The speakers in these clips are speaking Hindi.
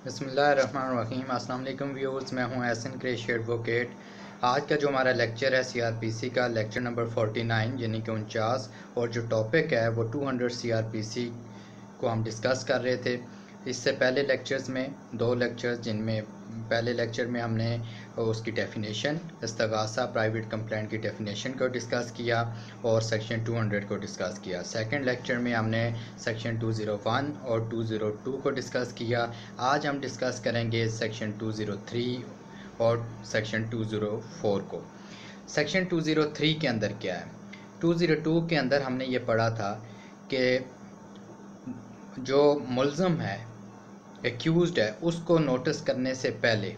बिस्मिल्लाहिर्रहमानिर्रहीम। अस्सलाम वालेकुम व्यूअर्स, मैं हूं एहसन क्रेशी एडवोकेट। आज का जो हमारा लेक्चर है सीआरपीसी का लेक्चर नंबर 49 यानी कि 49, और जो टॉपिक है वो 200 सीआरपीसी को हम डिस्कस कर रहे थे। इससे पहले लेक्चर्स में दो लेक्चर्स, जिनमें पहले लेक्चर में हमने उसकी डेफिनेशन इस्तगासा प्राइवेट कंप्लेंट की डेफिनेशन को डिस्कस किया और सेक्शन 200 को डिस्कस किया। सेकंड लेक्चर में हमने सेक्शन 201 और 202 को डिस्कस किया। आज हम डिस्कस करेंगे सेक्शन 203 और सेक्शन 204 को। सेक्शन 203 के अंदर क्या है? 202 के अंदर हमने ये पढ़ा था कि जो मुल्ज़म है, एक्यूज़्ड है, उसको नोटिस करने से पहले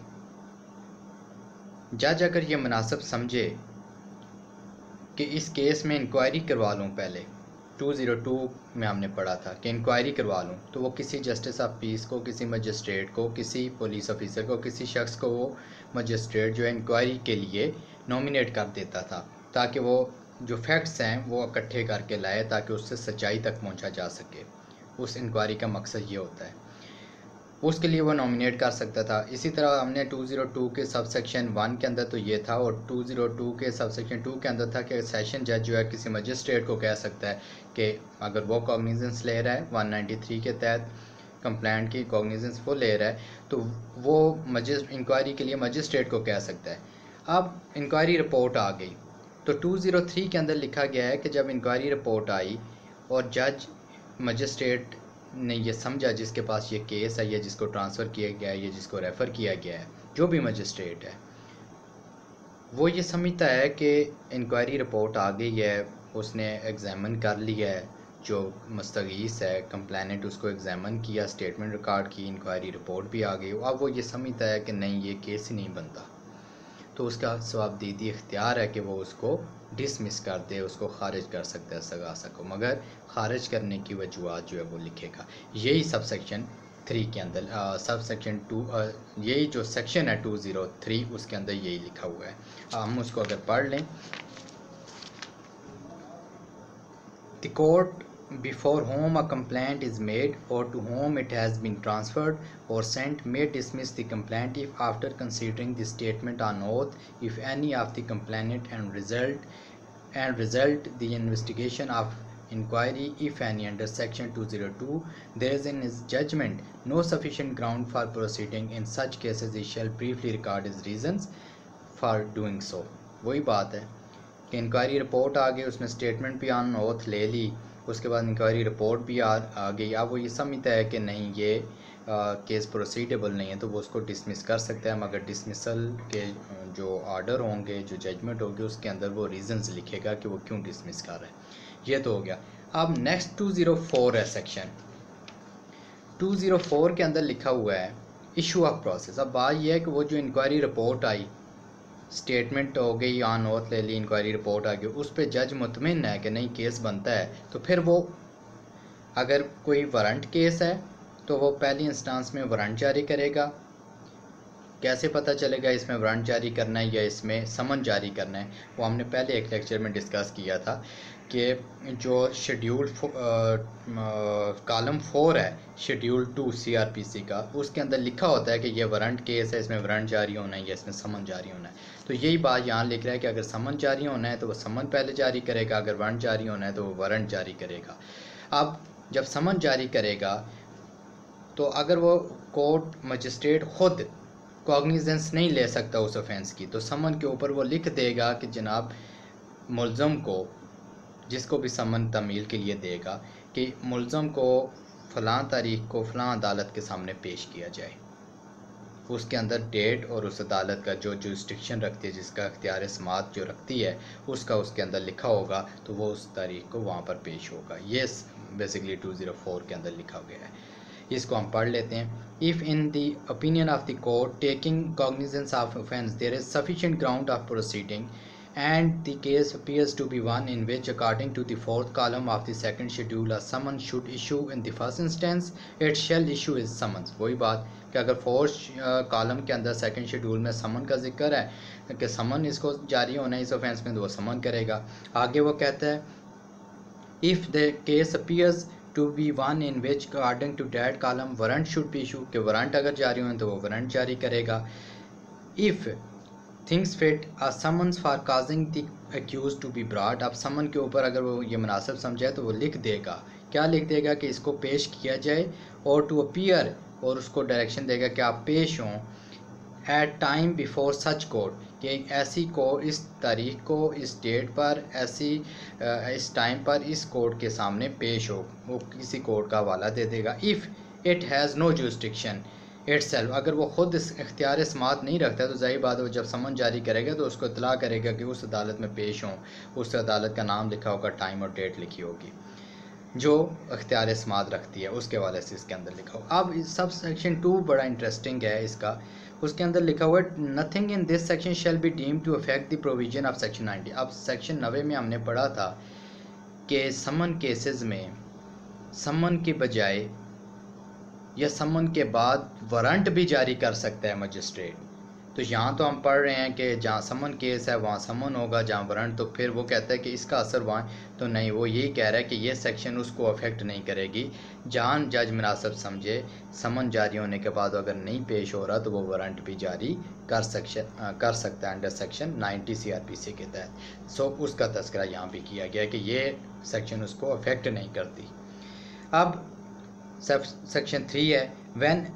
जज अगर ये मुनासिब समझे कि इस केस में इंक्वायरी करवा लूँ, पहले 202 में हमने पढ़ा था कि इंक्वायरी करवा लूँ, तो वो किसी जस्टिस ऑफ पीस को, किसी मजिस्ट्रेट को, किसी पुलिस ऑफिसर को, किसी शख्स को वो मजिस्ट्रेट जो है इंक्वायरी के लिए नॉमिनेट कर देता था, ताकि वो जो फैक्ट्स हैं वो इकट्ठे करके लाए, ताकि उससे सच्चाई तक पहुंचा जा सके। उस इंक्वायरी का मकसद ये होता है, उसके लिए वो नॉमिनेट कर सकता था। इसी तरह हमने 202 के सब सेक्शन 1 के अंदर तो ये था, और 202 के सब सेक्शन 2 के अंदर था कि सेशन जज जो है किसी मजिस्ट्रेट को कह सकता है कि अगर वो कॉग्निजेंस ले रहा है 193 के तहत कंप्लेंट की कॉग्निजेंस वो ले रहा है, तो वो इंक्वायरी के लिए मजिस्ट्रेट को कह सकता है। अब इंक्वायरी रिपोर्ट आ गई, तो 203 के अंदर लिखा गया है कि जब इंक्वायरी रिपोर्ट आई और जज मजिस्ट्रेट ने ये समझा, जिसके पास ये केस है या जिसको ट्रांसफ़र किया गया है या जिसको रेफ़र किया गया है, जो भी मजिस्ट्रेट है, वो ये समझता है कि इंक्वायरी रिपोर्ट आ गई है, उसने एग्ज़ामिन कर लिया है, जो मुस्तगीस है कंप्लेनेंट उसको एग्ज़ामिन किया, स्टेटमेंट रिकॉर्ड की, इंक्वायरी रिपोर्ट भी आ गई। अब वो ये समझता है कि नहीं, ये केस ही नहीं बनता, तो उसका सवाबदीदी इख्तियार है कि वो उसको डिसमिस कर दे, उसको खारिज कर सकता है इस्तगासा को, मगर खारिज करने की वजूहत जो है वो लिखेगा। यही सब सेक्शन 3 के अंदर सब सेक्शन 2 यही जो सेक्शन है 203 उसके अंदर यही लिखा हुआ है। हम उसको अगर पढ़ लें, the court before whom a complaint is made or to whom it has been transferred or sent may dismiss the complaint if after considering the statement on oath if any of the complainant and result the investigation of inquiry if any under section 202 there is in his judgment no sufficient ground for proceeding in such cases he shall briefly record his reasons for doing so। वही बात है कि इंक्वायरी रिपोर्ट आ गई, उसने स्टेटमेंट भी ऑन ओथ ले ली, उसके बाद इंक्वायरी रिपोर्ट भी आ गई। अब वो ये समझता है कि नहीं, ये केस प्रोसीडेबल नहीं है, तो वो उसको डिसमिस कर सकता है, मगर डिसमिसल के जो आर्डर होंगे, जो जजमेंट होगी, उसके अंदर वो रीज़न्स लिखेगा कि वो क्यों डिसमिस कर रहा है। ये तो हो गया। अब नेक्स्ट 204 है सेक्शन 204 के अंदर लिखा हुआ है इशू ऑफ प्रोसेस। अब बात यह है कि वो जो इंक्वायरी रिपोर्ट आई, स्टेटमेंट हो गई, ऑन ओथ ले ली, इंक्वायरी रिपोर्ट आ गई, उस पर जज मुतमिन है कि नहीं केस बनता है, तो फिर वो अगर कोई वारंट केस है तो वो पहली इंस्टांस में वारंट जारी करेगा। कैसे पता चलेगा इसमें वारंट जारी करना है या इसमें समन जारी करना है? वो हमने पहले एक लेक्चर में डिस्कस किया था कि जो शेड्यूल कॉलम 4 है शेड्यूल 2 सीआरपीसी का, उसके अंदर लिखा होता है कि ये वारंट केस है, इसमें वारंट जारी होना है या इसमें समन जारी होना है। तो यही बात यहाँ लिख रहा है कि अगर समन जारी होना है तो वो समन पहले जारी करेगा, अगर वारंट जारी होना है तो वो वारंट जारी करेगा। अब जब समन जारी करेगा तो अगर वो कोर्ट मजिस्ट्रेट ख़ुद कॉग्निजेंस नहीं ले सकता उस ऑफेंस की, तो समन के ऊपर वो लिख देगा कि जनाब मुल्ज़म को, जिसको भी समन तमील के लिए देगा, कि मुल्ज़म को फ़लाँ तारीख को फ़लाँ अदालत के सामने पेश किया जाए। उसके अंदर डेट और उस अदालत का जो जुरिस्डिक्शन रखती है, जिसका इख्तियार समाअत जो रखती है, उसका उसके अंदर लिखा होगा, तो वो उस तारीख को वहाँ पर पेश होगा। ये बेसिकली 204 के अंदर लिखा गया है। इसको हम पढ़ लेते हैं। If in the opinion of the court taking cognizance of offence there is sufficient ground of proceeding and the case appears to be one in which according to the fourth column of the second schedule a summons should issue in the first instance it shall issue his summons। वही बात कि अगर फोर्थ कॉलम के अंदर सेकंड शेड्यूल में समन का जिक्र है कि समन इसको जारी होना है इस ऑफेंस में, तो वो समन करेगा। आगे वो कहता है if the case appears to be one in which according to that column warrant should be issue, कि वारंट अगर जारी हो तो वो वारंट जारी करेगा। If things fit a summons for causing the accuse to be brought, अब समन के ऊपर अगर वो ये मुनासिब समझे तो वो लिख देगा, क्या लिख देगा कि इसको पेश किया जाए, और टू अपीयर, और उसको डायरेक्शन देगा कि आप पेश हों at time before such court, कि ऐसी कोर्ट इस तारीख को इस डेट पर ऐसी इस टाइम पर इस कोर्ट के सामने पेश हो, वो किसी कोर्ट का हवाला दे देगा। If it has no jurisdiction itself, अगर वो ख़ुद इख्तियार समात नहीं रखता तो ज़ाहिर बात है वो जब समन जारी करेगा तो उसको इतला करेगा कि उस अदालत में पेश हों, उस अदालत का नाम लिखा होगा, टाइम और डेट लिखी होगी जो इख्तियार समात रखती है, उसके वाले से इसके अंदर लिखा हो। अब सब सेक्शन 2 बड़ा इंटरेस्टिंग है इसका, उसके अंदर लिखा हुआ है nothing in this section shall be deem to affect the provision of section 90। अब सेक्शन 90 में हमने पढ़ा था कि समन केसेस में समन के बजाय या समन के बाद वारंट भी जारी कर सकता है मजिस्ट्रेट। तो यहाँ तो हम पढ़ रहे हैं कि जहाँ समन केस है वहाँ समन होगा, जहाँ वारंट, तो फिर वो कहता है कि इसका असर वहाँ, तो नहीं, वो यही कह रहा है कि ये सेक्शन उसको अफेक्ट नहीं करेगी। जहाँ जज मुनासिब समझे समन जारी होने के बाद अगर नहीं पेश हो रहा तो वो वारंट भी जारी कर सकता है अंडर सेक्शन 90 CRPC के तहत। सो उसका तस्करा यहाँ भी किया गया कि ये सेक्शन उसको अफेक्ट नहीं करती। अब सेक्शन 3 है when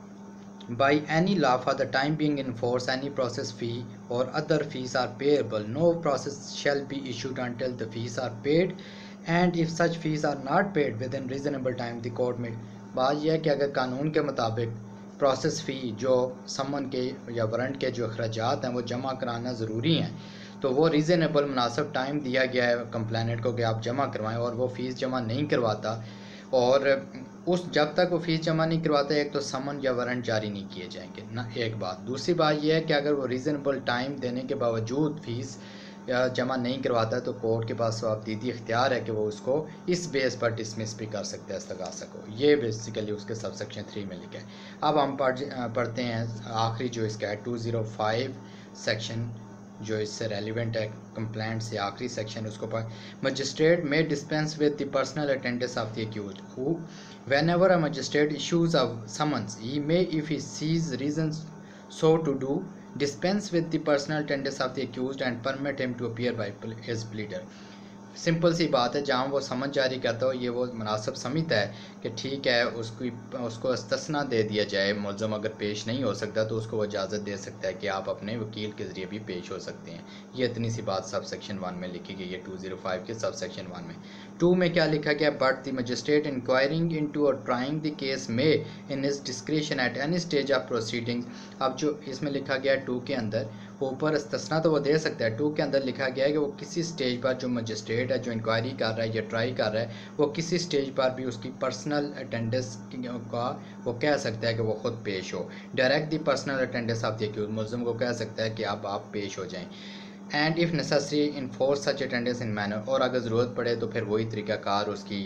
by any law for the time being in force any process fee or other fees are payable, no process shall be issued until the fees are paid, and if such fees are not paid within reasonable time the court may। बात यह है कि अगर कानून के मुताबिक प्रोसेस फ़ी जो समन के या वारंट के जो अखराजात हैं वो जमा कराना ज़रूरी हैं, तो वो रीज़नेबल मुनासिब टाइम दिया गया है कंप्लेनेंट को कि आप जमा करवाएं, और वो फ़ीस जमा नहीं करवाता, और उस जब तक वो फ़ीस जमा नहीं करवाता एक तो समन या वारंट जारी नहीं किए जाएंगे ना, एक बात। दूसरी बात यह है कि अगर वो रीज़नेबल टाइम देने के बावजूद फ़ीस जमा नहीं करवाता तो कोर्ट के पास जवाबदीदी इख्तियार है कि वो उसको इस बेस पर डिसमिस भी कर सकते हैं इस्तगासा को। ये बेसिकली उसके सब सेक्शन 3 में लिखा है। अब हम पढ़ते हैं आखिरी जो इसका है 205 सेक्शन जो इससे रेलिवेंट है कंप्लेंट से, आखिरी सेक्शन उसको पढ़। मजिस्ट्रेट में dispense with the personal attendance of the accused who whenever a magistrate issues a summons he may, if he sees reasons so to do, dispense with the personal attendance of the accused and permit him to appear by his pleader। Simple सी बात है, जहाँ वो समझ जारी करता हो ये वो मुनासिब समझता है कि ठीक है उसको इस्तिस्ना दे दिया जाए, मुल्ज़म अगर पेश नहीं हो सकता तो उसको वो इजाज़त दे सकता है कि आप अपने वकील के ज़रिए भी पेश हो सकते हैं। ये इतनी सी बात सब सेक्शन 1 में लिखी गई है 205 के सब सेक्शन 1 में। 2 में क्या लिखा गया, but the magistrate inquiring into और ट्राइंग द केस में in his discretion at any stage of proceedings. अब जो इसमें लिखा गया 2 के अंदर ऊपर इस्तिस्ना तो वो दे सकता है, 2 के अंदर लिखा गया है कि वो किसी स्टेज पर जो मजिस्ट्रेट है जो इंक्वायरी कर रहा है या ट्राई कर रहा है वो किसी स्टेज पर भी उसकी पर्सनल अटेंडेंस का वो कह सकता है कि वो ख़ुद पेश हो। Direct the personal attendance of the accuse, मुल्ज़िम को कह सकता है कि आप पेश हो जाएं। And if necessary enforce such attendance in manner, और अगर ज़रूरत पड़े तो फिर वही तरीक़ाकार उसकी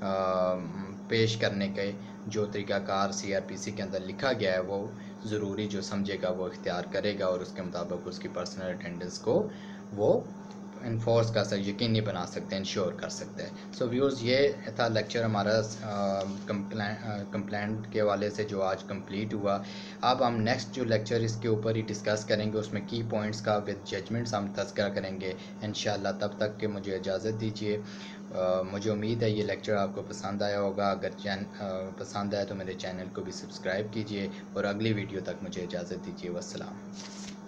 पेश करने के जो तरीक़ाकार CRPC के अंदर लिखा गया है वो ज़रूरी जो समझेगा वो इख्तियार करेगा, और उसके मुताबिक उसकी पर्सनल अटेंडेंस को वो इन्फोर्स कर सकते, यकीनी बना सकते हैं, इंश्योर कर सकते हैं। सो व्यूज़ ये था लेक्चर हमारा कंप्लेंट के वाले से जो आज कंप्लीट हुआ। अब हम नेक्स्ट जो लेक्चर इसके ऊपर ही डिस्कस करेंगे, उसमें की पॉइंट्स का विद जजमेंट्स हम तज़किरा करेंगे इंशाअल्लाह। तब तक के मुझे इजाज़त दीजिए। मुझे उम्मीद है ये लेक्चर आपको पसंद आया होगा। अगर पसंद आया तो मेरे चैनल को भी सब्सक्राइब कीजिए, और अगली वीडियो तक मुझे इजाज़त दीजिए। वस्सलाम।